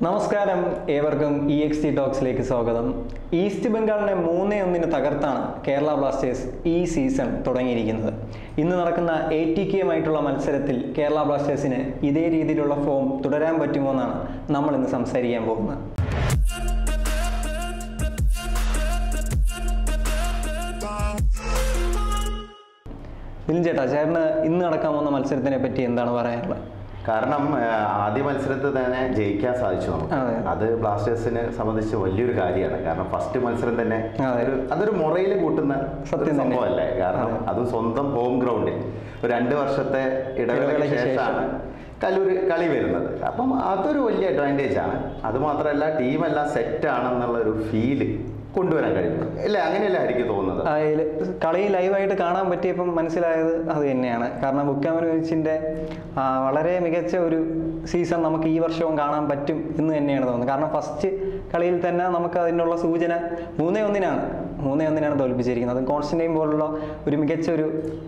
നമസ്കാരം, ഏവർക്കും EXT ടോക്സിലേക്ക് സ്വാഗതം. ഈസ്റ്റ് ബംഗാളിനെ 3-1 തകർത്താണ് കേരള ബ്ലാസ്റ്റേഴ്സ് ഈ സീസൺ തുടങ്ങിയിരിക്കുന്നത്. ഇന്ന് നടക്കുന്ന ATKയുമായിട്ടുള്ള മത്സരത്തിൽ കേരള ബ്ലാസ്റ്റേഴ്സിന് ഇതേ രീതിയിലുള്ള ഫോം തുടരാൻ പറ്റുമോ എന്നാണ് നമ്മൾ ഇന്ന് സംസാരിക്കാൻ പോകുന്നത്. ദിലിൻ ചേട്ടാ, ചേട്ടന് ഇന്ന് നടക്കാൻ പോകുന്ന മത്സരത്തിനെ പറ്റി എന്താണ് പറയാനുള്ളത്? കാരണം ആദ്യ മത്സരത്തിൽ തന്നെ ജയിക്കാൻ സാധിച്ചു നമുക്ക്. അത് ബ്ലാസ്റ്റേഴ്സിനെ സംബന്ധിച്ച് വലിയൊരു കാര്യമാണ്. കാരണം ഫസ്റ്റ് മത്സരം തന്നെ അതൊരു മൊറയിൽ കൂട്ടുന്ന സംഭവമല്ലേ. കാരണം അതും സ്വന്തം ഹോം ഗ്രൗണ്ടിൽ ഒരു 2 വർഷത്തെ ഇടവേളയ്ക്ക് ശേഷമാണ് കളി വരുന്നത്. അപ്പം അതൊരു വലിയ അഡ്വാൻറ്റേജ് ആണ്. അതുമാത്രമല്ല, ടീമെല്ലാം സെറ്റ് ആണെന്നുള്ള ഒരു ഫീല് കൊണ്ടുവരാൻ കഴിയുന്നു. അല്ലേ? അങ്ങനെയല്ല എനിക്ക് തോന്നുന്നത്. കളി ലൈവായിട്ട് കാണാൻ പറ്റിയപ്പം മനസ്സിലായത് അത് തന്നെയാണ്. കാരണം ബുക്കാമനോവിച്ചിന്റെ വളരെ മികച്ച ഒരു സീസൺ നമുക്ക് ഈ വർഷവും കാണാൻ പറ്റും എന്ന് തന്നെയാണ് തോന്നുന്നത്. കാരണം ഫസ്റ്റ് കളിയിൽ തന്നെ നമുക്ക് അതിനുള്ള സൂചന 3-1 തോൽപ്പിച്ചിരിക്കുന്നത്. അത് കോൺസ്റ്റന്റൈൻ പോലുള്ള ഒരു മികച്ച ഒരു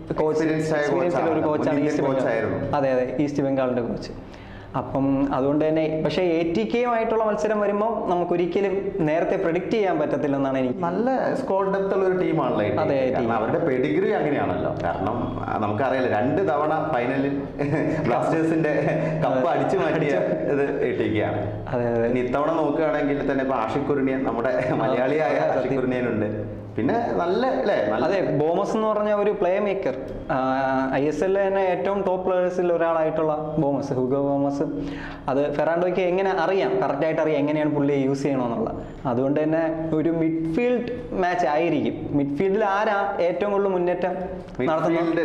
കോച്ചാണ് ഈസ്റ്റ് ബംഗാളിന്റെ കോച്ച്. അപ്പം അതുകൊണ്ട് തന്നെ പക്ഷേ ATKയുമായിട്ടുള്ള മത്സരം വരുമ്പോൾ നമുക്ക് ഒരിക്കലും നേരത്തെ പ്രെഡിക്റ്റ് ചെയ്യാൻ പറ്റത്തില്ലെന്നാണ് എനിക്ക്. നല്ല സ്കോർ ഡെപ്ത് ഉള്ള ഒരു ടീമാണല്ലോ. അവരുടെ പെഡിഗ്രി അങ്ങനെയാണല്ലോ. കാരണം നമുക്കറിയാലോ, 2 തവണ ഫൈനലിൽ ബ്ലാസ്റ്റേഴ്സിന്റെ കപ്പ് അടിച്ചു മാറ്റിയ ഇത് ATKയാണ്. ഇനി ഇത്തവണ നോക്കുകയാണെങ്കിൽ തന്നെ ഇപ്പൊ ആഷിഖ് കുർണിയൻ, നമ്മുടെ മലയാളിയായ ആഷിഖ് കുർണിയൻ ഉണ്ട്. പിന്നെ അതെ, ബോമസ് എന്ന് പറഞ്ഞ ഒരു പ്ലേ മേക്കർ, ISL തന്നെ ഏറ്റവും ടോപ്പ് പ്ലേയേഴ്സിൽ ഒരാളായിട്ടുള്ള ബോമസ്, ഹുഗോ ബോമസ്. അത് ഫെറാൻഡോയ്ക്ക് എങ്ങനെ അറിയാം, കറക്റ്റായിട്ട് അറിയാം എങ്ങനെയാണ് പുള്ളിയെ യൂസ് ചെയ്യണമെന്നുള്ളത്. അതുകൊണ്ട് തന്നെ ഒരു മിഡ്ഫീൽഡ് മാച്ച് ആയിരിക്കും. മിഡ്ഫീൽഡിൽ ആരാ ഏറ്റവും കൂടുതൽ മുന്നേറ്റം നടത്തുന്നത്?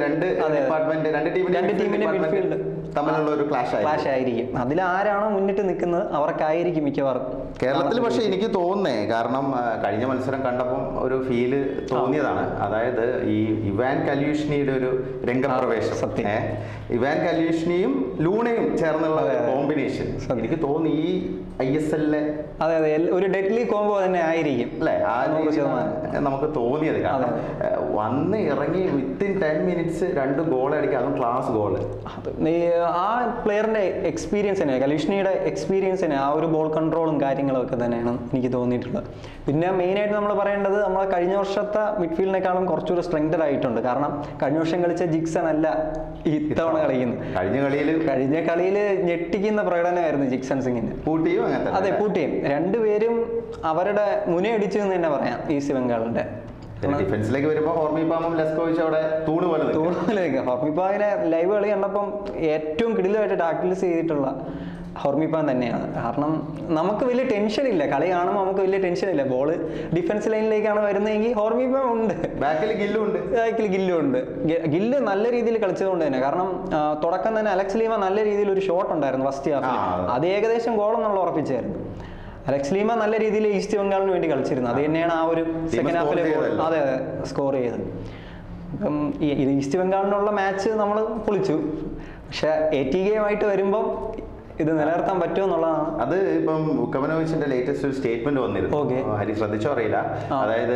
രണ്ട് ടീമിന്റെ മിഡ്ഫീൽഡ് തമ്മിലുള്ള ഒരു ക്ലാഷ് ആയിരിക്കും. അതിൽ ആരാണോ മുന്നിട്ട് നിൽക്കുന്നത് അവർക്കായിരിക്കും മിക്കവാറും കേരളത്തിൽ. പക്ഷെ എനിക്ക് തോന്നുന്നേ, കാരണം കഴിഞ്ഞ മത്സരം കണ്ടപ്പം ഒരു ഫീല് തോന്നിയതാണ്. അതായത് ഈ ഇവാൻ കല്യൂഷ്നിയുടെ ഒരു രംഗപ്രവേശം, ഇവാൻ കല്യൂഷ്നിയും ലൂണയും ചേർന്നുള്ള കോമ്പിനേഷൻ എനിക്ക് തോന്നി ഈ ISL-ലെ ഒരു ഡെഡ്ലി കോംബോ തന്നെ ആയിരിക്കും അല്ലെ. നമുക്ക് തോന്നിയത്. കാരണം വന്ന് ഇറങ്ങി വിത്തിൻ 10 മിനിറ്റ്സ് 2 ഗോൾ അടിക്കുക, അതും ക്ലാസ് ഗോള്. ആ പ്ലെയറിന്റെ എക്സ്പീരിയൻസ് തന്നെ, കലീഷ്ണിയുടെ എക്സ്പീരിയൻസ് തന്നെ, ആ ഒരു ബോൾ കൺട്രോളും കാര്യങ്ങളും ഒക്കെ തന്നെയാണ് എനിക്ക് തോന്നിയിട്ടുള്ളത്. പിന്നെ മെയിനായിട്ട് നമ്മൾ പറയേണ്ടത്, നമ്മളെ കഴിഞ്ഞ വർഷത്തെ മിഡ്ഫീൽഡിനേക്കാളും കുറച്ചുകൂടി സ്ട്രെങ്തഡ് ആയിട്ടുണ്ട്. കാരണം കഴിഞ്ഞ വർഷം കളിച്ച ജിക്സൺ അല്ല ഇത്തവണ കളിക്കുന്നത്. കഴിഞ്ഞ കളിയിൽ ഞെട്ടിക്കുന്ന പ്രകടനമായിരുന്നു ജിക്സൺ സിംഗിന്. അതെ, പൂട്ടിയും രണ്ടുപേരും അവരുടെ മുനയടിച്ചു എന്ന് തന്നെ പറയാം ഈസ്റ്റ് ബംഗാളിന്റെ. ഡിഫൻസിലേക്ക് വരുമ്പോൾ ഹോർമിപ്പാമും ലെസ്കോവിച്ചും അവിടെ തൂണ് പോലെ ഹോർമിപ്പാവിനെ ലൈവ് കളി കണ്ടപ്പം ഏറ്റവും കിടിലമായിട്ട് ടാക്കിൾസ് ചെയ്തിട്ടുള്ള ഹോർമിപ്പാൻ തന്നെയാണ്. കാരണം നമുക്ക് വലിയ ടെൻഷൻ ഇല്ല, കളി കാണുമ്പോൾ നമുക്ക് വലിയ ടെൻഷൻ ഇല്ല. ബോള് ഡിഫൻസ് ലൈനിലേക്കാണ് വരുന്നതെങ്കിൽ ഹോർമിപ്പാൻ ഉണ്ട്, ബാക്കിൽ ഗില്ലും ഉണ്ട്. ഗില്ല് നല്ല രീതിയിൽ കളിച്ചതുകൊണ്ട് തന്നെ, കാരണം തുടക്കം തന്നെ അലക്സ് ലീമ നല്ല രീതിയിൽ ഒരു ഷോട്ട് ഉണ്ടായിരുന്നു ഫസ്റ്റ് ഹാഫിൽ. അത് ഏകദേശം ഗോളെന്നുള്ള ഉറപ്പിച്ചായിരുന്നു. അലക്സ് ലീമ നല്ല രീതിയിൽ ഈസ്റ്റ് ബംഗാളിന് വേണ്ടി കളിച്ചിരുന്നു. അത് തന്നെയാണ് ആ ഒരു സെക്കൻഡ് ഹാഫിൽ സ്കോർ ചെയ്തത്. അപ്പം ഇത് ഈസ്റ്റ് ബംഗാളിനുള്ള മാച്ച് നമ്മൾ പൊളിച്ചു. പക്ഷെ ATKയുമായിട്ട് വരുമ്പം ഇത് നിലനിർത്താൻ പറ്റുമോ എന്നുള്ളതാണ്. അത് ഇപ്പം ബുക്കാമനോവിച്ചിന്റെ ലേറ്റസ്റ്റ് ഒരു സ്റ്റേറ്റ്മെന്റ് വന്നിരുന്നു. ഹരി ശ്രദ്ധിച്ചോ അറിയില്ല. അതായത്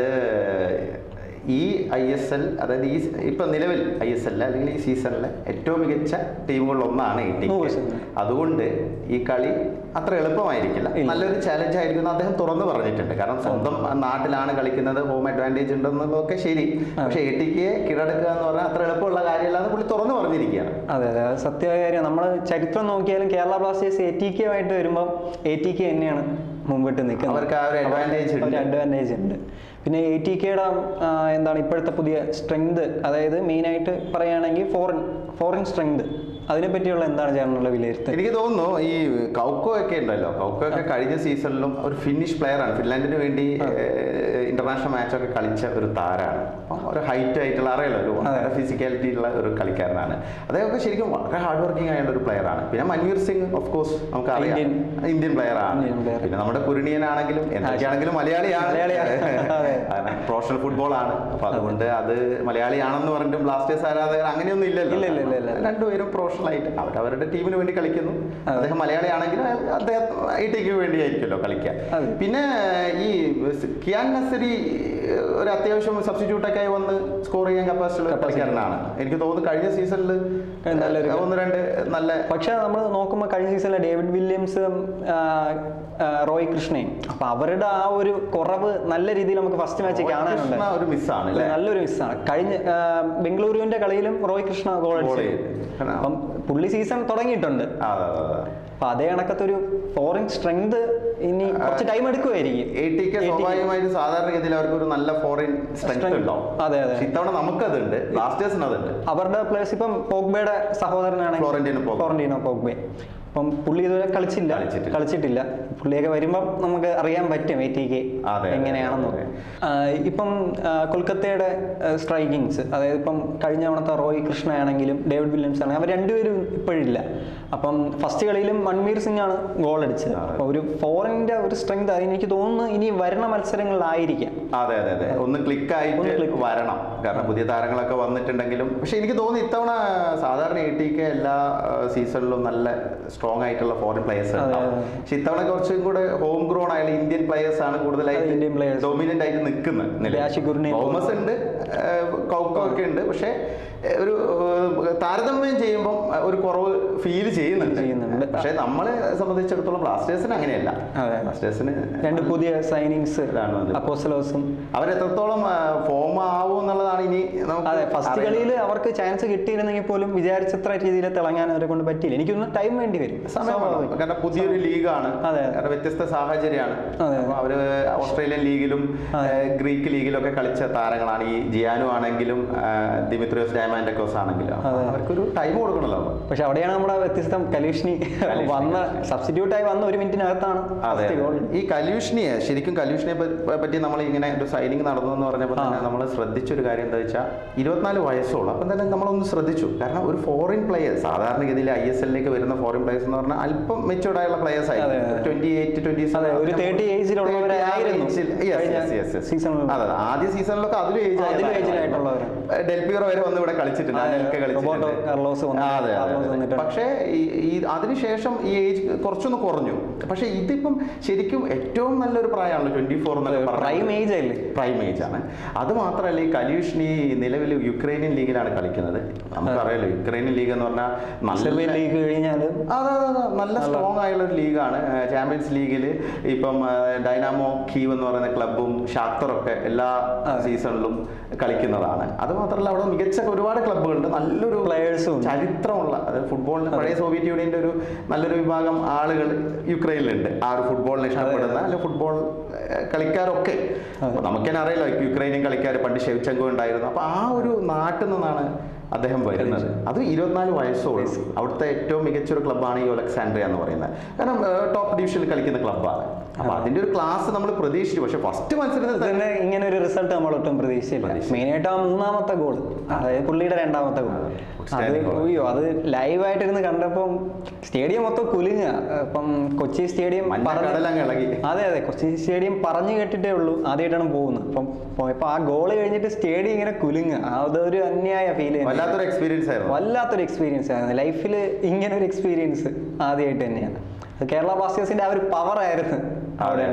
ഈ ISL, അതായത് ഈ ഇപ്പൊ നിലവിൽ ISL അല്ലെങ്കിൽ ഈ സീസണിലെ ഏറ്റവും മികച്ച ടീമുകളിലൊന്നാണ് ATK. അതുകൊണ്ട് ഈ കളി അത്ര എളുപ്പമായിരിക്കില്ല, നല്ലൊരു ചാലഞ്ച് ആയിരിക്കും അദ്ദേഹം തുറന്നു പറഞ്ഞിട്ടുണ്ട്. കാരണം സ്വന്തം നാട്ടിലാണ് കളിക്കുന്നത്, ഹോം അഡ്വാൻറ്റേജ് ഉണ്ടെന്നതൊക്കെ ശരി. പക്ഷെ ATKയെ കീഴടക്കുക എന്ന് പറഞ്ഞാൽ അത്ര എളുപ്പമുള്ള കാര്യമല്ലാന്ന് പുള്ളി തുറന്നു പറഞ്ഞിരിക്കുകയാണ്. അതെ, സത്യമായ കാര്യം. നമ്മൾ ചരിത്രം നോക്കിയാലും കേരള ബ്ലാസ്റ്റേഴ്സ് ATKയുമായിട്ട് വരുമ്പോൾ ATK തന്നെയാണ് മുമ്പിട്ട് നിൽക്കുന്നത്. അവർക്ക് ആ ഒരു അഡ്വാൻറ്റേജ് ഉണ്ട്. പിന്നെ ATKയുടെ എന്താണ് ഇപ്പോഴത്തെ പുതിയ സ്ട്രെങ്ത്, അതായത് മെയിനായിട്ട് പറയുകയാണെങ്കിൽ ഫോറിൻ സ്ട്രെങ്ത്, അതിനെപ്പറ്റിയുള്ള എന്താണ് ചേർന്നുള്ള വിലയിരുത്തൽ? എനിക്ക് തോന്നുന്നു ഈ കൗക്കോ ഒക്കെ ഉണ്ടല്ലോ, കൗക്കോ ഒക്കെ കഴിഞ്ഞ സീസണിലും ഒരു ഫിനിഷ് പ്ലെയറാണ്. ഫിൻലാൻഡിന് വേണ്ടി ഇന്റർനാഷണൽ മാച്ചൊക്കെ കളിച്ച ഒരു താരമാണ്. ഒരു ഹൈറ്റ് ആയിട്ടുള്ള, അറിയാലോ, ഒരു ഫിസിക്കാലിറ്റി ഉള്ള ഒരു കളിക്കാരനാണ്. അദ്ദേഹമൊക്കെ ശരിക്കും വളരെ ഹാർഡ് വർക്കിംഗ് ആയുള്ള ഒരു പ്ലെയറാണ്. പിന്നെ മൻവീർ സിംഗ് ഓഫ് കോഴ്സ് നമുക്കറിയാം, ഇന്ത്യൻ പ്ലെയറാണ്. പിന്നെ നമ്മുടെ കുരുണിയനാണെങ്കിലും എന്തൊക്കെയാണെങ്കിലും മലയാളിയാണ്. പ്രൊഫഷണൽ ഫുട്ബോൾ ആണ്. അപ്പൊ അതുകൊണ്ട് അത് മലയാളിയാണെന്ന് പറഞ്ഞിട്ട് ബ്ലാസ്റ്റേഴ്സ് ആരാധകർ അങ്ങനെയൊന്നും ഇല്ലല്ലോ. രണ്ടുപേരും പ്രൊഫഷണൽ ആയിട്ട് അവരവരുടെ ടീമിന് വേണ്ടി കളിക്കുന്നു. അദ്ദേഹം മലയാളിയാണെങ്കിൽ അദ്ദേഹം ഐടിക്ക് വേണ്ടിയായിരിക്കുമല്ലോ കളിക്കുക. പിന്നെ ഈ കിയാൻ നസരി ഒരു അത്യാവശ്യം സബ്സ്റ്റിറ്റ്യൂട്ടൊക്കെ ആയി വന്ന് സ്കോർ ചെയ്യാൻ കപ്പാസിറ്റി ഉള്ള കളിക്കാരനാണ്. എനിക്ക് തോന്നുന്നു കഴിഞ്ഞ സീസണിൽ ഒന്ന് രണ്ട് നല്ല. പക്ഷെ നമ്മൾ നോക്കുമ്പോൾ കഴിഞ്ഞ സീസണിലെ ഡേവിഡ് വില്യംസും റോയ് കൃഷ്ണയും, അപ്പൊ അവരുടെ ആ ഒരു കുറവ് നല്ല രീതിയിൽ നമുക്ക് ഫസ്റ്റ് മാച്ച് കാണാനുണ്ട്. ഒരു മിസ്സാണ്, നല്ലൊരു മിസ്സാണ്. കഴിഞ്ഞ ബംഗളൂരുവിന്റെ കളിയിലും റോയ് കൃഷ്ണ ഗോൾ അടിച്ചു. അപ്പം പുള്ളി സീസൺ തുടങ്ങിയിട്ടുണ്ട്. അപ്പൊ അതേ കണക്കത്തൊരു ഫോറിൻ സ്ട്രെങ്ത് ഇനി കുറച്ച് ടൈം എടുക്കുമായിരിക്കും. സ്വാഭാവികമായിട്ട് സാധാരണഗതിയിൽ അവർക്ക് ഒരു നല്ല ഫോറിൻ സ്ട്രെങ്ത് ഉണ്ടാവും. അതെ അതെ, ഇത്തവണ നമുക്കതുണ്ട്, ബ്ലാസ്റ്റേഴ്സിന് അതുണ്ട്. അവരുടെ പ്ലേയേഴ്സ് ഇപ്പം പോഗ്ബയുടെ സഹോദരനാണ് ഫ്ലോറന്റീനോ പോഗ്ബെ. അപ്പം പുള്ളി ഇതുവരെ കളിച്ചിട്ടില്ല. പുള്ളിയൊക്കെ വരുമ്പം നമുക്ക് അറിയാൻ പറ്റും എറ്റിക്ക് എങ്ങനെയാണെന്ന്. ഇപ്പം കൊൽക്കത്തയുടെ സ്ട്രൈക്കിങ്സ്, അതായത് ഇപ്പം കഴിഞ്ഞ തവണത്തെ റോയ് കൃഷ്ണ ആണെങ്കിലും ഡേവിഡ് വില്യംസ് ആണെങ്കിലും അവർ രണ്ടുപേരും ഇപ്പോഴില്ല. അപ്പം ഫസ്റ്റ് കളിയിലും മൺവീർ സിംഗ് ആണ് ഗോൾ അടിച്ചത്. അപ്പൊ ഒരു ഫോറിന്റെ ഒരു സ്ട്രെങ്ത് എനിക്ക് തോന്നുന്നു ഇനി വരുന്ന മത്സരങ്ങളിലായിരിക്കാം. അതെ അതെ അതെ, ഒന്ന് ക്ലിക്കായിട്ട് വരണം. കാരണം പുതിയ താരങ്ങളൊക്കെ വന്നിട്ടുണ്ടെങ്കിലും, പക്ഷെ എനിക്ക് തോന്നുന്നു ഇത്തവണ സാധാരണ എറ്റിക്ക് എല്ലാ സീസണിലും നല്ല സ്ട്രോങ് ആയിട്ടുള്ള ഫോറിൻ പ്ലേയേഴ്സ് ഉണ്ടാവും. പക്ഷെ ഇത്തവണ കുറച്ചും കൂടെ ഹോം ഗ്രോൺ ആയുള്ള ഇന്ത്യൻ പ്ലേയേഴ്സ് ആണ് കൂടുതലായിട്ട് ഡൊമിനന്റ് ആയിട്ട് നിൽക്കുന്നത്. തോമസ് ഉണ്ട്, കൗക്കോ ഒക്കെ ഉണ്ട്. പക്ഷെ ഒരു താരതമ്യം ചെയ്യുമ്പോൾ ഒരു കുറവ് ഫീൽ ചെയ്യുന്നുണ്ട്. പക്ഷെ നമ്മളെ സംബന്ധിച്ചിടത്തോളം ബ്ലാസ്റ്റേഴ്സിന് അങ്ങനെയല്ല. ബ്ലാസ്റ്റേഴ്സിന് രണ്ട് പുതിയ സൈനിങ്സ് അപ്പോസ്റ്റലോസും അവരെത്രത്തോളം ഫോം ആവും എന്നുള്ളതാണ് ഇനി നമുക്ക്. ഫസ്റ്റ് കളിയിൽ അവർക്ക് ചാൻസ് കിട്ടിയിരുന്നെങ്കിൽ പോലും വിചാരിച്ചത്ര രീതിയിൽ തിളങ്ങാൻ അവരെ കൊണ്ട് പറ്റിയില്ല. എനിക്കൊന്ന് ടൈം വേണ്ടി വരും. കാരണം പുതിയൊരു ലീഗാണ്, കാരണം വ്യത്യസ്ത സാഹചര്യമാണ്. അവര് ഓസ്ട്രേലിയൻ ലീഗിലും ഗ്രീക്ക് ലീഗിലും ഒക്കെ കളിച്ച താരങ്ങളാണ്. ഈ ജിയാനു ആണെങ്കിലും ദിമിത്രിയോസ് ഡയമൻഡക്കോസ് ആണെങ്കിലും അവർക്കൊരു ടൈം കൊടുക്കണല്ലോ. പക്ഷെ അവിടെയാണ് നമ്മുടെ വ്യത്യസ്തം കലൂഷ്നി വന്ന സബ്സ്റ്റിറ്റ്യൂട്ട് ആയി വന്ന ഒരു മിനിറ്റിനകത്താണ്. ഈ കലൂഷ്ണിയെ ശരിക്കും കലൂഷ്ണിയെ പറ്റി നമ്മൾ ഇങ്ങനെ ഒരു സൈനിങ് നടന്നു എന്ന് പറഞ്ഞപ്പോൾ തന്നെ നമ്മൾ ശ്രദ്ധിച്ചൊരു കാര്യം എന്താ വെച്ചാൽ 24 വയസ്സുള്ളൂ. അപ്പം തന്നെ നമ്മളൊന്ന് ശ്രദ്ധിച്ചു. കാരണം ഒരു ഫോറിൻ പ്ലെയർ സാധാരണഗതിയിൽ ISL വരുന്ന ഫോറിൻ പ്ലേയേഴ്സ് എന്ന് പറഞ്ഞാൽ അല്പം മെച്ചൂർഡ് ആയുള്ള പ്ലേയേഴ്സ് ആയിരുന്നു. 28, 27 ആദ്യ സീസണിലൊക്കെ അതിലും ഏജ് ആയിട്ടുള്ളവർ. ഡെൽപിയറോ വരെ വന്ന് ഇവിടെ കളിച്ചിട്ടുണ്ട്, പക്ഷേ ഈ അതിനുശേഷം ഈ ഏജ് കുറച്ചൊന്ന് കുറഞ്ഞു. പക്ഷെ ഇതിപ്പം ശരിക്കും ഏറ്റവും നല്ലൊരു പ്രായമാണല്ലോ 24 എന്നൊക്കെ പ്രൈം ഏജ് ആണ്. അത് മാത്രമല്ല ഈ കലൂഷ്നി നിലവിൽ യുക്രൈനിയൻ ലീഗിലാണ് കളിക്കുന്നത്. നമുക്കറിയാലോ യുക്രൈനിയൻ ലീഗ് എന്ന് പറഞ്ഞാൽ നല്ല സ്ട്രോങ് ആയുള്ള ഒരു ലീഗാണ്. ചാമ്പ്യൻസ് ലീഗിൽ ഇപ്പം ഡൈനാമോ കീവ് എന്ന് പറയുന്ന ക്ലബും ഷാക്തറൊക്കെ എല്ലാ സീസണിലും കളിക്കുന്നതാണ്. അത് മാത്രമല്ല അവിടെ മികച്ച ഒരുപാട് ക്ലബ്ബുകളുണ്ട്, നല്ലൊരു പ്ലേയേഴ്സും ചരിത്രമുള്ള, അതായത് ഫുട്ബോളിന് പഴയ സോവിയറ്റ് യൂണിയന്റെ ഒരു നല്ലൊരു വിഭാഗം ആളുകൾ യുക്രൈനിലുണ്ട്. ആ ഒരു ഫുട്ബോളിനെ ഇഷ്ടപ്പെടുന്ന അല്ലെ ഫുട്ബോൾ കളിക്കാരൊക്കെ നമുക്ക് തന്നെ അറിയാലോ. യുക്രൈനിയൻ കളിക്കാർ പണ്ട് ഷെവ്ചെങ്കോ ഉണ്ടായിരുന്നു. അപ്പൊ ആ ഒരു നാട്ടിൽ നിന്നാണ് അദ്ദേഹം വരുന്നത്. അത് 24 വയസ്സോളം. അവിടുത്തെ ഏറ്റവും മികച്ചൊരു ക്ലബ്ബാണ് ഈ ഒലക്സാൻഡ്രിയ എന്ന് പറയുന്നത്. കാരണം ടോപ്പ് ഡിവിഷനിൽ കളിക്കുന്ന ക്ലബ്ബാണ്. അപ്പൊ അതിന്റെ ഒരു ക്ലാസ് നമ്മൾ പ്രതീക്ഷിച്ചു. പക്ഷെ ഫസ്റ്റ് മത്സരത്തിൽ തന്നെ ഇങ്ങനെ ഒരു റിസൾട്ട് നമ്മൾ ഒട്ടും പ്രതീക്ഷിച്ചില്ല. മെയിനായിട്ട് ആ 3ാമത്തെ ഗോൾ, അതായത് പുള്ളിയുടെ 2ാമത്തെ ഗോൾ, അത് ലൈവായിട്ടിരുന്ന് കണ്ടപ്പം സ്റ്റേഡിയം മൊത്തം കുലുങ്ങ. ഇപ്പം കൊച്ചി സ്റ്റേഡിയം അതെ കൊച്ചി സ്റ്റേഡിയം പറഞ്ഞു കേട്ടിട്ടേ ഉള്ളൂ, ആദ്യമായിട്ടാണ് പോകുന്നത്. അപ്പം പോയപ്പോ ആ ഗോള് കഴിഞ്ഞിട്ട് സ്റ്റേഡിയം ഇങ്ങനെ കുലുങ്ങ. അതൊരു അന്യായ ഫീൽ, വല്ലാത്തൊരു എക്സ്പീരിയൻസ് ആയിരുന്നു. ലൈഫിൽ ഇങ്ങനെ ഒരു എക്സ്പീരിയൻസ് ആദ്യമായിട്ട് തന്നെയാണ്. കേരള ബ്ലാസ്റ്റേഴ്സിന്റെ ആ ഒരു പവർ ആയിരുന്നു അവിടെ.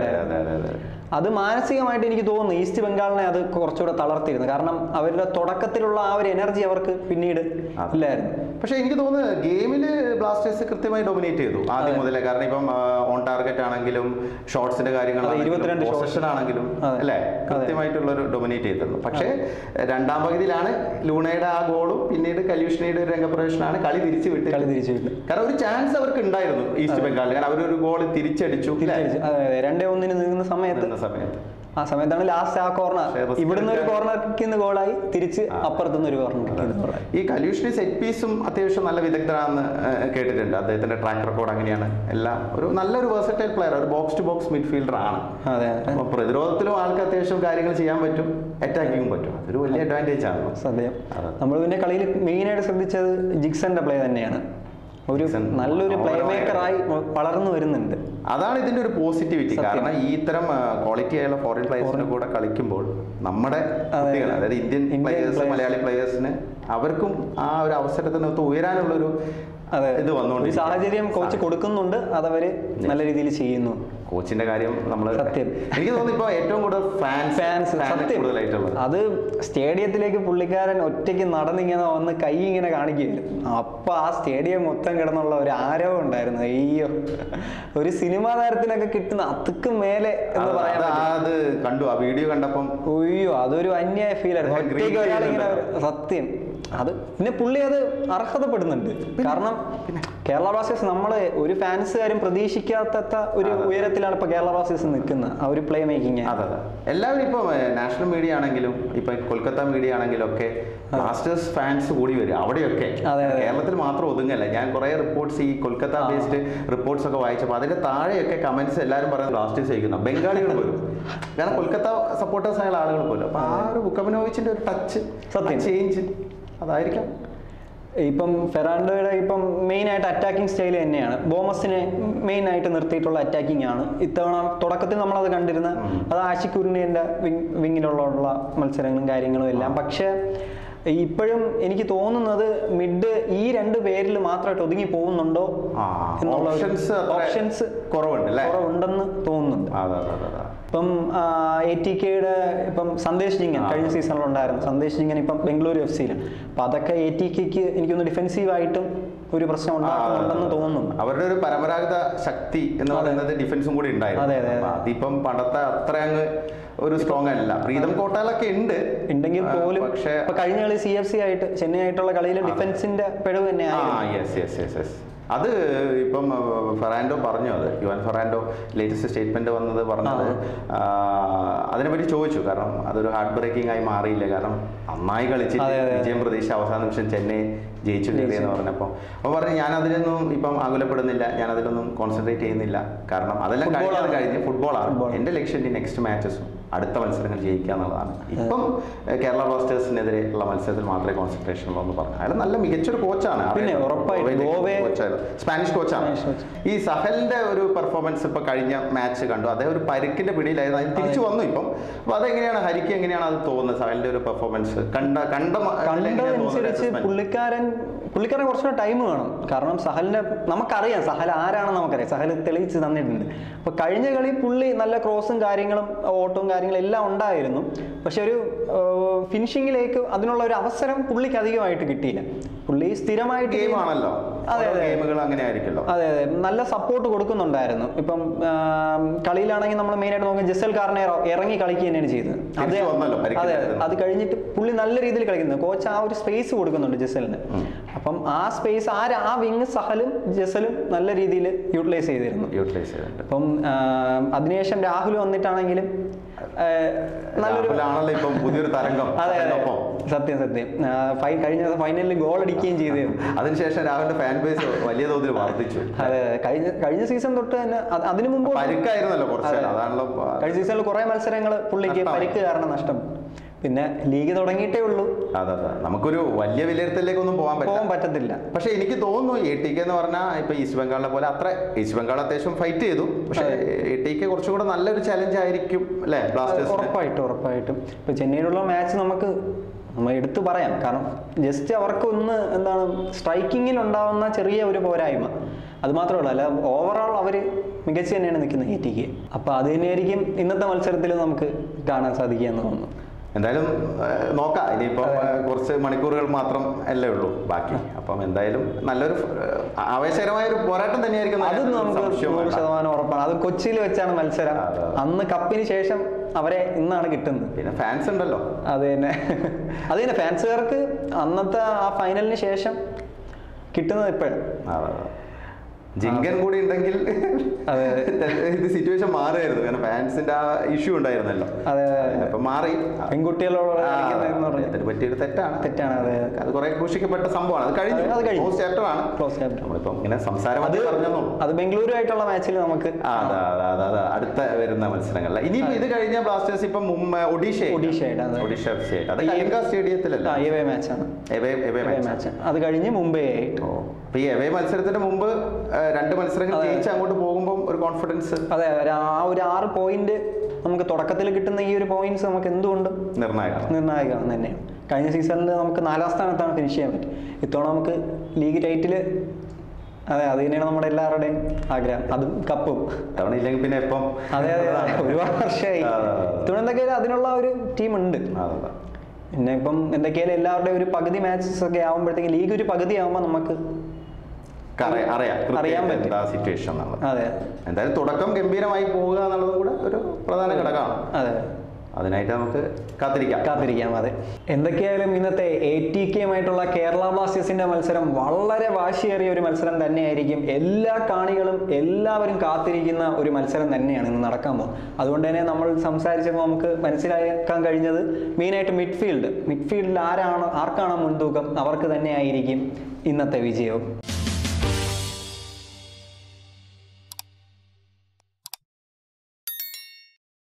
അത് മാനസികമായിട്ട് എനിക്ക് തോന്നുന്നു ഈസ്റ്റ് ബംഗാളിനെ അത് കുറച്ചുകൂടെ തളർത്തിയിരുന്നു. കാരണം അവരുടെ തുടക്കത്തിലുള്ള ആ ഒരു എനർജി അവർക്ക് പിന്നീട് ഇല്ലായിരുന്നു. പക്ഷെ എനിക്ക് തോന്നുന്നു ഗെയിമിൽ ബ്ലാസ്റ്റേഴ്സ് കൃത്യമായി ഡൊമിനേറ്റ് ചെയ്തു ആദ്യം മുതലേ. കാരണം ഇപ്പം ഓൺ ടാർഗറ്റ് ആണെങ്കിലും ഷോട്ട്സിന്റെ കാര്യങ്ങളാണെങ്കിലും പൊസിഷൻ ആണെങ്കിലും അല്ലെ കൃത്യമായിട്ടുള്ള ഒരു ഡൊമിനേറ്റ് ചെയ്തിരുന്നു. പക്ഷേ 2ാം പകുതിയിലാണ് ലൂണയുടെ ആ ഗോളും പിന്നീട് കലൂഷ്ണിയുടെ ഒരു രംഗപ്രവേശനാണ് കളി തിരിച്ചു വിട്ട്. കാരണം ഒരു ചാൻസ് അവർക്ക് ഉണ്ടായിരുന്നു ഈസ്റ്റ് ബംഗാളിൽ. കാരണം അവരൊരു ഗോൾ തിരിച്ചടിച്ചു 2-1 നിൽക്കുന്ന സമയത്ത്. ആ സമയത്താണ് ലാസ്റ്റ് ആ കോർണർ, ഇവിടുന്ന് ഒരു കോർണർ കിക്കുന്ന ഗോളായി, തിരിച്ച് അപ്പുറത്തുനിന്ന് ഒരു കോർണർ. ഈ കലൂഷ്ണി സെറ്റ് പീസും അത്യാവശ്യം നല്ല വിദഗ്ധനാണെന്ന് കേട്ടിട്ടുണ്ട്. അദ്ദേഹത്തിന്റെ ട്രാക്ക് റെക്കോർഡ് അങ്ങനെയാണ്. എല്ലാം ഒരു നല്ലൊരു വേഴ്സറ്റൈൽ പ്ലെയർ, ഒരു ബോക്സ് ടു ബോക്സ് മിഡ്ഫീൽഡർ ആണ്. അപ്പൊ പ്രതിരോധത്തിലും ആൾക്ക് അത്യാവശ്യം കാര്യങ്ങൾ ചെയ്യാൻ പറ്റും, അറ്റാക്കിങ്ങും പറ്റും. അതൊരു വലിയ അഡ്വാൻറ്റേജ് ആണ്. സത്യം. നമ്മൾ പിന്നെ കളിയിൽ മെയിനായിട്ട് ശ്രദ്ധിച്ചത് ജിക്സന്റെ പ്ലേ തന്നെയാണ്. ഒരു നല്ലൊരു പ്ലേ മേക്കറായി വളർന്നു വരുന്നുണ്ട്. അതാണ് ഇതിന്റെ ഒരു പോസിറ്റിവിറ്റി. കാരണം ഈ ഇത്തരം ക്വാളിറ്റി ആയുള്ള ഫോറിൻ പ്ലേയേഴ്സിന്റെ കൂടെ കളിക്കുമ്പോൾ നമ്മുടെ കുട്ടികൾ, അതായത് ഇന്ത്യൻ പ്ലേയേഴ്സ്, മലയാളി പ്ലേയേഴ്സിന് അവർക്കും ആ ഒരു അവസരത്തിനകത്ത് ഉയരാനുള്ളൊരു ഇത് വന്നുകൊണ്ട് സാഹചര്യം കോച്ച് കൊടുക്കുന്നുണ്ട്, അതവര് നല്ല രീതിയിൽ ചെയ്യുന്നു. കോച്ചിന്റെ കാര്യം നമ്മൾ സത്യം എനിക്ക് തോന്നുന്നു ഇപ്പൊ ഏറ്റവും കൂടുതൽ ഫാൻസ് കൂടുതലായിട്ടുള്ളത്. അത് സ്റ്റേഡിയത്തിലേക്ക് പുള്ളിക്കാരൻ ഒറ്റയ്ക്ക് നടന്നിങ്ങനെ വന്ന് കൈ ഇങ്ങനെ കാണിക്കുകയില്ല. അപ്പൊ ആ സ്റ്റേഡിയം മൊത്തം കിടന്നുള്ള ഒരു ആരവം ഉണ്ടായിരുന്നു. അയ്യോ, ഒരു സിനിമാ താരത്തിനൊക്കെ കിട്ടുന്ന അത്രക്കും മേലെ എന്ന് പറയാൻ. അത് കണ്ടു, ആ വീഡിയോ കണ്ടപ്പം അയ്യോ, അതൊരു അന്യായ ഫീൽ ആയിരുന്നു. ഒറ്റയ്ക്ക് ഒരാളിങ്ങനെ, സത്യം. അത് പിന്നെ പുള്ളി അത് അർഹതപ്പെടുന്നുണ്ട്. കാരണം കേരള ബ്ലാസ്റ്റേഴ്സ് നമ്മള് ഒരു ഫാൻസുകാരും പ്രതീക്ഷിക്കാത്ത ഒരു ഉയരത്തിലാണ് ഇപ്പൊ കേരള ബ്ലാസ്റ്റേഴ്സ് നിൽക്കുന്നത്. ആ ഒരു പ്ലേ മേക്കിങ് എല്ലാവരും ഇപ്പൊ നാഷണൽ മീഡിയ ആണെങ്കിലും ഇപ്പൊ കൊൽക്കത്ത മീഡിയ ആണെങ്കിലും ഒക്കെ ബ്ലാസ്റ്റേഴ്സ് ഫാൻസ് കൂടി വരും അവിടെയൊക്കെ. കേരളത്തിൽ മാത്രം ഒതുങ്ങല്ല. ഞാൻ കുറെ റിപ്പോർട്ട്സ് ഈ കൊൽക്കത്ത ബേസ്ഡ് റിപ്പോർട്ട്സ് ഒക്കെ വായിച്ചപ്പോൾ അതിന്റെ താഴെയൊക്കെ കമന്റ്സ് എല്ലാവരും പറയുന്നത് ബ്ലാസ്റ്റേഴ്സ് ജയിക്കുന്ന ബംഗാളികൾ പോലും. കാരണം കൊൽക്കത്ത സപ്പോർട്ടേഴ്സ് ആയ ആളുകൾ പോലും. അപ്പൊ ആ ഒരു ബുക്കമനോവിച്ചിന്റെ ഒരു ടച്ച്, ചേഞ്ച് അതായിരിക്കാം. ഇപ്പം ഫെറാൻഡോയുടെ ഇപ്പം മെയിൻ ആയിട്ട് അറ്റാക്കിംഗ് സ്റ്റൈൽ തന്നെയാണ്. ബോമസിനെ മെയിൻ ആയിട്ട് നിർത്തിയിട്ടുള്ള അറ്റാക്കിംഗ് ആണ്. ഇത്തവണ തുടക്കത്തിൽ നമ്മളത് കണ്ടിരുന്ന അത് ആഷിഖ് വിങ്ങിലുള്ള മത്സരങ്ങളും കാര്യങ്ങളും എല്ലാം. പക്ഷെ ഇപ്പോഴും എനിക്ക് തോന്നുന്നത് മിഡ് ഈ 2 പേരിൽ മാത്രമായിട്ട് ഒതുങ്ങി പോകുന്നുണ്ടോ എന്നുള്ള ഓപ്ഷൻസ് കുറവുണ്ടെന്ന് തോന്നുന്നുണ്ട്. ഇപ്പം ATKയുടെ ഇപ്പം സന്ദേശ് ജിങ്ങൻ കഴിഞ്ഞ സീസണിൽ ഉണ്ടായിരുന്നു. സന്ദേശ് ജിങ്ങൻ ഇപ്പം ബംഗളൂരു FC-യിൽ. അപ്പൊ അതൊക്കെ ATKക്ക് എനിക്കൊന്ന് ഡിഫെൻസീവായിട്ടും ഒരു പ്രശ്നം ഉണ്ടാക്കുന്നുണ്ടെന്ന് തോന്നുന്നു. അവരുടെ ഒരു പരമ്പരാഗത ശക്തി എന്ന് പറയുന്നത് ഡിഫൻസും കൂടി ഉണ്ടായിരുന്നു. അതിപ്പം പണ്ടത്തെ അത്ര അങ്ങ് ഒരു സ്ട്രോങ് അല്ല. പ്രീതം കോട്ടാലൊക്കെ ഉണ്ടെങ്കിൽ പോലും പക്ഷേ കഴിഞ്ഞ കളി CFC ആയിട്ട് ചെന്നൈ ആയിട്ടുള്ള കളിയിൽ ഡിഫൻസിന്റെ പിഴവ് തന്നെയാണ്. അത് ഇപ്പം ഫെറാൻഡോ പറഞ്ഞു. അത് യുവൻ ഫെറാൻഡോ ലേറ്റസ്റ്റ് സ്റ്റേറ്റ്മെന്റ് വന്നത് പറഞ്ഞത് അതിനെപ്പറ്റി ചോദിച്ചു. കാരണം അതൊരു ഹാർട്ട് ബ്രേക്കിംഗ് ആയി മാറിയില്ല. കാരണം നന്നായി കളിച്ചിട്ട് വിജയം പ്രതീക്ഷ അവസാന നിമിഷം ചെന്നൈ ജയിച്ചു കയറി എന്ന് പറഞ്ഞപ്പോൾ അപ്പോൾ പറഞ്ഞു ഞാൻ അതിലൊന്നും ഇപ്പം ആകുലപ്പെടുന്നില്ല, ഞാൻ അതിലൊന്നും കോൺസെൻട്രേറ്റ് ചെയ്യുന്നില്ല. കാരണം അതെല്ലാം കഴിഞ്ഞ് ഫുട്ബോളാണ് എൻ്റെ ലക്ഷ്യം. ഈ നെക്സ്റ്റ് മാച്ചസും അടുത്ത മത്സരങ്ങൾ ജയിക്കുക എന്നുള്ളതാണ്. ഇപ്പം കേരള ബ്ലാസ്റ്റേഴ്സിനെതിരെ ഉള്ള മത്സരത്തിൽ മാത്രമേ കോൺസെൻട്രേഷൻ ഉള്ളൂ എന്ന് പറഞ്ഞു. അയാൾ നല്ല മികച്ചൊരു കോച്ചാണ്, സ്പാനിഷ് കോച്ചാണ്. ഈ സഹലിന്റെ ഒരു പെർഫോമൻസ് ഇപ്പൊ കഴിഞ്ഞ മാച്ച് കണ്ടു. അദ്ദേഹം ഒരു പരിക്കിന്റെ പിടിയിലായിരുന്നു, അതിന് തിരിച്ചു വന്നു ഇപ്പം. അപ്പൊ അതെങ്ങനെയാണ് ഹരിക്ക് എങ്ങനെയാണ് അത് തോന്നുന്നത്? സഹലിന്റെ ഒരു പെർഫോമൻസ് കണ്ടനുസരിച്ച് പുള്ളിക്കാരൻ കുറച്ചുകൂടെ ടൈം വേണം. കാരണം സഹലിന്റെ നമുക്കറിയാം, സഹൽ ആരാണെന്ന് നമുക്കറിയാം, സഹൽ തെളിയിച്ച് തന്നിട്ടുണ്ട്. അപ്പൊ കഴിഞ്ഞ കളി പുള്ളി നല്ല ക്രോസും കാര്യങ്ങളും ഓട്ടവും കാര്യങ്ങളും എല്ലാം ഉണ്ടായിരുന്നു. പക്ഷെ ഒരു ഫിനിഷിങ്ങിലേക്ക് അതിനുള്ള ഒരു അവസരം പുള്ളിക്ക് അധികമായിട്ട് കിട്ടിയില്ല. പുള്ളി സ്ഥിരമായിട്ട് ഗെയിമാണല്ലോ, അതെ നല്ല സപ്പോർട്ട് കൊടുക്കുന്നുണ്ടായിരുന്നു. ഇപ്പം കളിയിലാണെങ്കിൽ നമ്മൾ മെയിനായിട്ട് നോക്കാം, ജസൽ കാർണേറോ ഇറങ്ങി കളിക്കുക തന്നെയാണ് ചെയ്തത്. അതെ, അത് കഴിഞ്ഞിട്ട് പുള്ളി നല്ല രീതിയിൽ കളിക്കുന്നത്. കോച്ച് ആ ഒരു സ്പേസ് കൊടുക്കുന്നുണ്ട് ജസലിന്. അപ്പം ആ സ്പേസ് ആ വിങ് സഹലും ജസലും നല്ല രീതിയിൽ യൂട്ടിലൈസ് ചെയ്തിരുന്നു. അപ്പം അതിനുശേഷം രാഹുൽ വന്നിട്ടാണെങ്കിലും പുതിയൊരു തരംഗം. അതെ, സത്യം കഴിഞ്ഞ ഫൈനലിൽ ഗോൾ അടിക്കുകയും ചെയ്തു. അതിനുശേഷം രാഹുലിന്റെ ഫാൻ ബേസ് വലിയ തോതിൽ വർദ്ധിച്ചു. അതെ, കഴിഞ്ഞ സീസൺ തൊട്ട് തന്നെ അതിനു മുമ്പ് പരിക്കായിരുന്നല്ലോ കുറച്ച്. അതാണല്ലോ കഴിഞ്ഞ സീസണിൽ കുറെ മത്സരങ്ങൾ പുള്ളിക്ക് പരിക്ക് കാരണം നഷ്ടം. പിന്നെ ലീഗ് തുടങ്ങിയിട്ടേ ഉള്ളൂ. അതെ, നമുക്കൊരു വലിയ വിലയിരുത്തലിലേക്കൊന്നും പോകാൻ പറ്റത്തില്ല. പക്ഷെ എനിക്ക് തോന്നുന്നു ATK എന്ന് പറഞ്ഞാൽ ഇപ്പൊ ഈസ്റ്റ് ബംഗാളിനെ പോലെ ഈസ്റ്റ് ബംഗാൾ അത്യാവശ്യം ഫൈറ്റ് ചെയ്തു. പക്ഷെ ATK കുറച്ചും കൂടെ നല്ലൊരു ചലഞ്ച് ആയിരിക്കും അല്ലെ ബ്ലാസ്റ്റേഴ്സ്? ഉറപ്പായിട്ടും. ഇപ്പൊ ചെന്നൈയിലുള്ള മാച്ച് നമ്മൾ എടുത്തു പറയാം. കാരണം ജസ്റ്റ് അവർക്ക് എന്താണ് സ്ട്രൈക്കിങ്ങിൽ ഉണ്ടാവുന്ന ചെറിയ ഒരു പോരായ്മ, അത് മാത്രമേ ഉള്ളൂ. അല്ല, ഓവറോൾ അവര് മികച്ച തന്നെയാണ് നിൽക്കുന്നത് ATK. അപ്പൊ അത് തന്നെയായിരിക്കും ഇന്നത്തെ മത്സരത്തിൽ നമുക്ക് കാണാൻ സാധിക്കുക എന്ന് തോന്നുന്നു. എന്തായാലും നോക്കാം. ഇനിയിപ്പം കുറച്ച് മണിക്കൂറുകൾ മാത്രം അല്ലേ ഉള്ളൂ ബാക്കി. അപ്പം എന്തായാലും നല്ലൊരു ആവേശകരമായ ഒരു പോരാട്ടം തന്നെയായിരിക്കും. അത് നമുക്ക് 100% ഉറപ്പാണ്. അത് കൊച്ചിയിൽ വെച്ചാണ് മത്സരം. അന്ന് കപ്പിന് ശേഷം അവരെ ഇന്നാണ് കിട്ടുന്നത്. പിന്നെ ഫാൻസ് ഉണ്ടല്ലോ. അത് തന്നെ ഫാൻസുകാർക്ക് അന്നത്തെ ആ ഫൈനലിന് ശേഷം കിട്ടുന്നത് ഇപ്പോഴാണ്. ജിങ്കൻ കൂടി ഉണ്ടെങ്കിൽ ഇത് സിറ്റുവേഷൻ മാറുമായിരുന്നു. കാരണം ഫാൻസിന്റെ ആ ഇഷ്യൂ ഉണ്ടായിരുന്നല്ലോ, അപ്പൊ മാറി. പെൺകുട്ടികളോട് പറ്റിയൊരു തെറ്റാണ്. അത് കുറെ ഘോഷിക്കപ്പെട്ട സംഭവമാണ്. അത് കഴിഞ്ഞു. നമ്മളിപ്പം ഇങ്ങനെ സംസാരം അത് ബംഗളൂരു ആയിട്ടുള്ള മാച്ചിൽ നമുക്ക് അടുത്ത വരുന്ന മത്സരങ്ങളിൽ. ഇനിയിപ്പോ ഇത് കഴിഞ്ഞ ബ്ലാസ്റ്റേഴ്സ് ഇപ്പം ഒഡീഷ സ്റ്റേഡിയത്തിലല്ല, അത് കഴിഞ്ഞ് മുംബൈ ആയിട്ട്. അപ്പൊ ഈ എവേ മത്സരത്തിന് മുമ്പ് 2 മത്സരങ്ങൾ ജയിച്ച് അങ്ങോട്ട് പോകുമ്പോൾ ഒരു കോൺഫിഡൻസ്. അതെ, ആ ഒരു 6 പോയിന്റ് നമുക്ക് തുടക്കത്തിൽ കിട്ടുന്ന ഈ ഒരു പോയിന്റ്സ് നമുക്ക് എന്തുകൊണ്ടും നിർണായകമാണ് തന്നെയാണ്. കഴിഞ്ഞ സീസണിൽ നമുക്ക് 4ാം സ്ഥാനത്താണ് ഫിനിഷ് ചെയ്യാൻ പറ്റും. ഇത്തവണ നമുക്ക് ലീഗ് ടൈറ്റിൽ അതെ, അത് തന്നെയാണ് നമ്മുടെ എല്ലാവരുടെയും ആഗ്രഹം, അതും കപ്പും. തവണ ഇല്ലെങ്കിൽ പിന്നെ എപ്പം. അതെ അതെ, ഒരുപാട് വർഷമായി. ഇത്തവണ എന്തൊക്കെയാലും അതിനുള്ള ഒരു ടീം ഉണ്ട്. പിന്നെ ഇപ്പം എന്തൊക്കെയാലും എല്ലാവരുടെയും ഒരു പകുതി മാച്ചസ് ഒക്കെ ആകുമ്പോഴത്തേക്കും, ലീഗ് ഒരു പകുതി ആകുമ്പോൾ നമുക്ക് അറിയാൻ പറ്റും സിറ്റുവേഷൻ. അതെ, എന്തായാലും തുടക്കം ഗംഭീരമായി പോവുക എന്നുള്ളത് കൂടെ ഒരു പ്രധാന ഘടകമാണ്. അതെ, അതിനായിട്ട് നമുക്ക് കാത്തിരിക്കാം. അതെ, എന്തൊക്കെയായാലും ഇന്നത്തെ ATKയുമായിട്ടുള്ള കേരള ബ്ലാസ്റ്റേഴ്സിന്റെ മത്സരം വളരെ വാശിയേറിയ ഒരു മത്സരം തന്നെയായിരിക്കും. എല്ലാ കാണികളും എല്ലാവരും കാത്തിരിക്കുന്ന ഒരു മത്സരം തന്നെയാണ് ഇന്ന് നടക്കാൻ പോകുന്നത്. അതുകൊണ്ട് തന്നെ നമ്മൾ സംസാരിച്ചപ്പോൾ നമുക്ക് മനസ്സിലാക്കാൻ കഴിഞ്ഞത് മെയിനായിട്ട് മിഡ്ഫീൽഡിൽ ആർക്കാണോ മുൻതൂക്കം അവർക്ക് തന്നെയായിരിക്കും ഇന്നത്തെ വിജയവും.